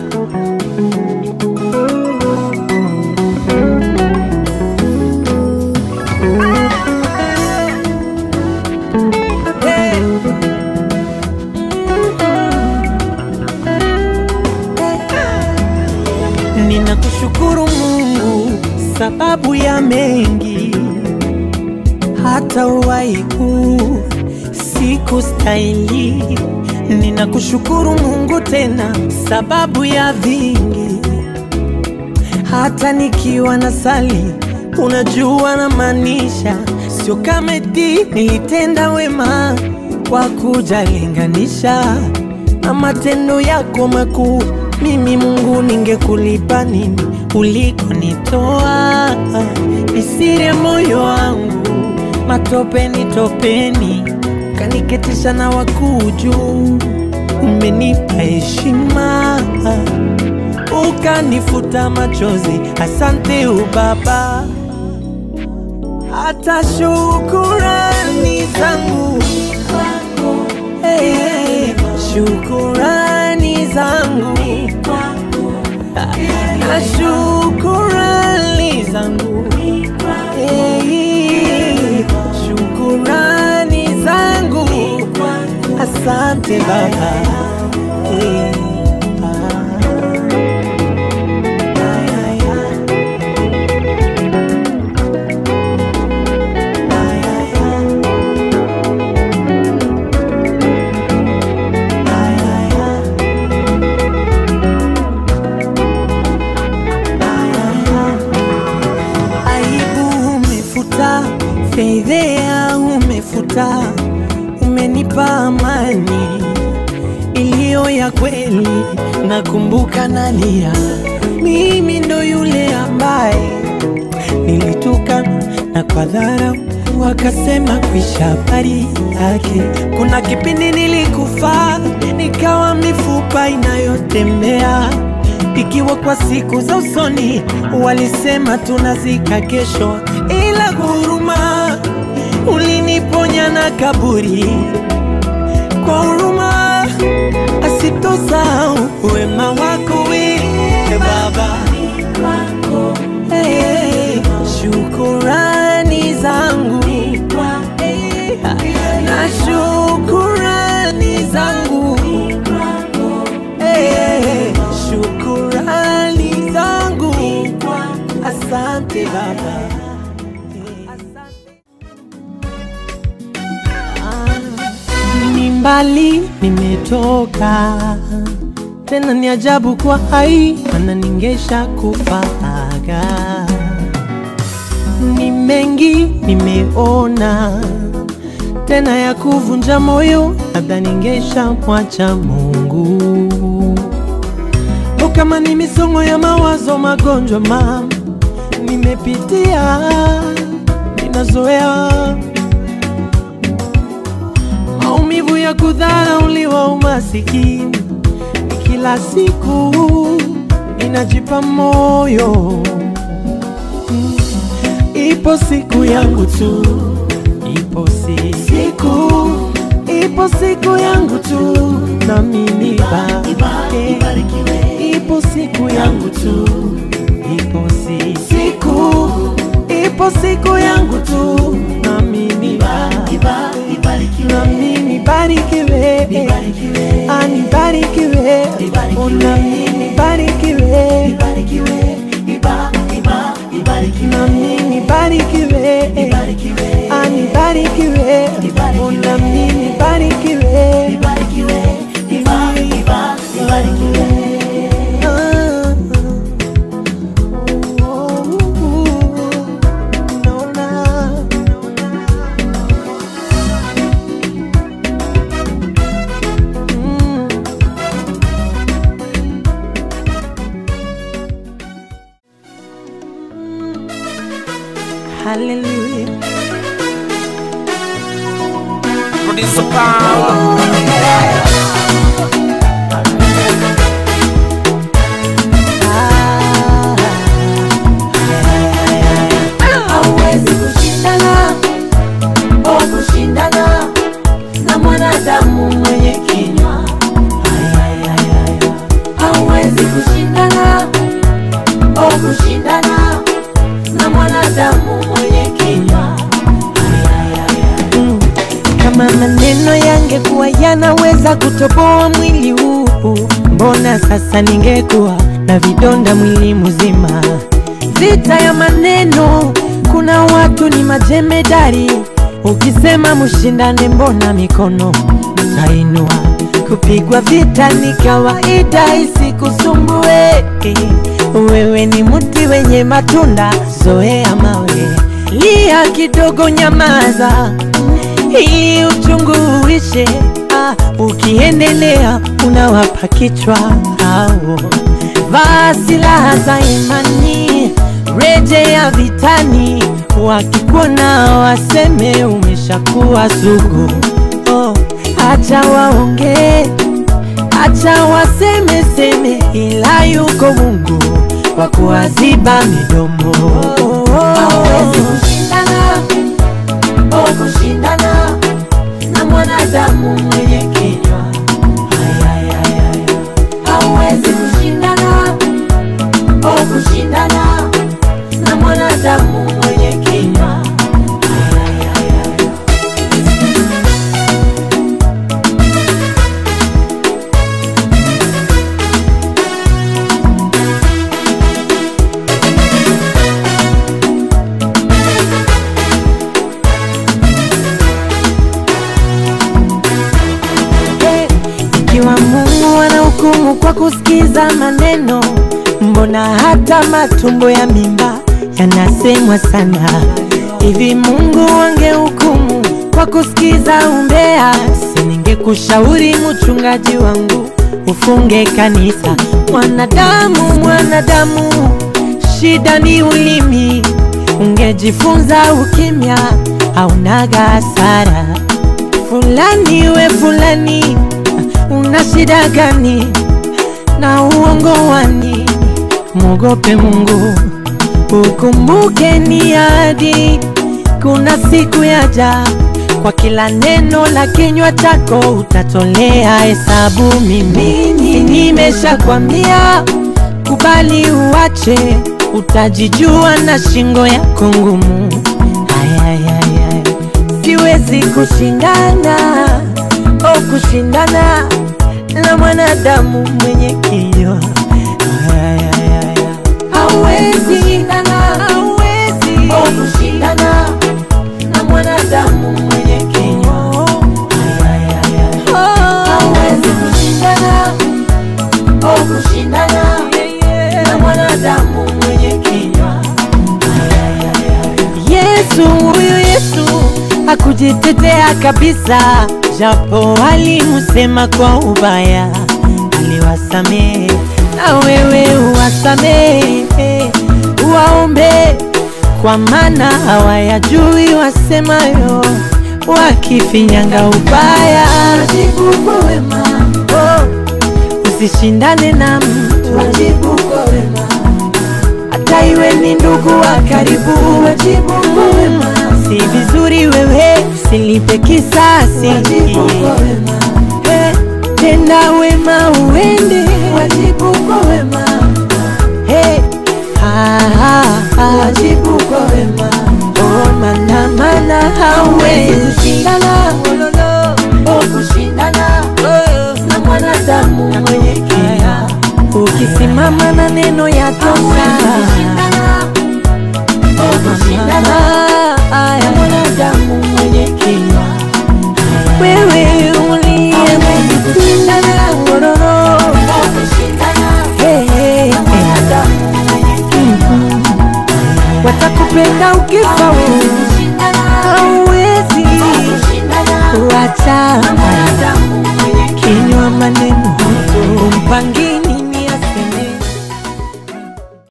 Ninakushukuru Mungu sababu ya mengi, hata uwaiku siku stahili. Ninakushukuru Mungu tena sababu ya vingi, hata nikiwa na sali unajua na maanisha. Sio kama eti nilitenda wema kwa kujalinganisha na matendo yako makuu. Mimi Mungu ningekulipa nini ulikonitoa? Nisire moyo wangu matopeni topeni, kaniketisha na wakuu juu. Umenipa heshima ukanifuta machozi, asante Baba. Hata shukurani zangu shukurani zangu na shukurani zangu shukurani zangu, asante Baba. Fedhea umefuta, umenipa amani iliyo ya kweli. Nakumbuka nalia, mimi ndo yule ambaye nilituka na kwa dharau wakasema kuisha habari yake. Kuna kipindi nilikufa nikawa mifupa inayotembea, ikiwa kwa siku za usoni walisema tunazika kesho, ila huruma uliniponya na kaburi. Kwa huruma asitosahau wema wako wewe Baba. Shukurani zangu na shukurani zangu shukurani zangu, asante Baba. Ni mbali nimetoka, tena ni ajabu kwa hai, mana ningesha kufaga. Ni mengi nimeona, tena ya kuvunja moyo, labda ningesha mwacha Mungu. Kama ni misongo ya mawazo, magonjwa nimepitia, ninazoea maumivu ya kudharauliwa, umasikini. Kila siku ninajipa moyo, ipo siku yangu tu, ipo siku yangu tu, na mimi ipo siku yangu tu, ipo siku yangu tu, na mimi barikiwe, anibarikiwe, na mimi barikiwe, na mimi barikiwe, anibarikiwe, na mimi barikiwe. Hallelujah. Producer Power. Hauwezi kushindana na mwanadamu mwenye kinywa. Hauwezi Kama yangekuwa yanaweza kutoboa mwili huu, mbona sasa ningekuwa na vidonda mwili mzima. Vita ya maneno, kuna watu ni majemedari. Ukisema mushindane, mbona mikono utainua? Kupigwa vita ni kawaida, isikusumbue. Wewe ni mti wenye matunda, zoea mawe. Lia kidogo, nyamaza ili uchungu uishe. Ukiendelea unawapa kichwa hao. Vaa silaha za imani, rejea vitani. Wakikuona waseme umeshakuwa sugu. Acha waonge, acha waseme seme, ila yuko Mungu wa kuwaziba midomo. Hawezi kushindana, kushindana na mwanadamu mwenye kinywa. Hawezi kushindana, kushindana na mwanadamu mwenye kinywa. Ikiwa Mungu anahukumu kwa kusikiza maneno, mbona hata matumbo ya mimba yanasemwa sana? Hivi Mungu angehukumu kwa kusikiza umbea, siningekushauri mchungaji wangu ufunge kanisa. Mwanadamu, shida ni ulimi. Ungejifunza ukimya, haunaga hasara. Fulani we fulani, una shida gani na uongo wani? Mwogope Mungu, ukumbuke ni ahadi. Kuna siku yaja, kwa kila neno la kinywa chako utatolea hesabu. Mimi nimeshakwambia, kubali uache, utajijua na shingo yako ngumu. Siwezi kushindana, kushindana na mwanadamu mwenye kinywa. Hawezi kushindana na mwanadamu mwenye kinywa. Hawezi kushindana, kushindana na mwanadamu mwenye kinywa. Huyu Yesu hakujitetea kabisa, japo alimusema kwa ubaya, aliwasamehe. Na wewe uwasamehe, uwaombe, kwa maana hawayajui wasemayo, wakifinyanga ubaya. Wajibu kwa wema, usishindane na mtu. Wajibu kwa wema, hata iwe ni ndugu wa karibu. Wajibu kwa wema, si vizuri wewe usilipe kisasi. Wajibu kwa wema, tenda wema uende. Wajibu kwa wema, wajibu kwa wema. Mana hawezi kushindana, kushindana na mwanadamu mwenye kinywa. Ukisimama na neno ya tosha, kushindana na mwanadamu mwenye kinywa. Wewe uliye kushindana, watakupenda ukifa.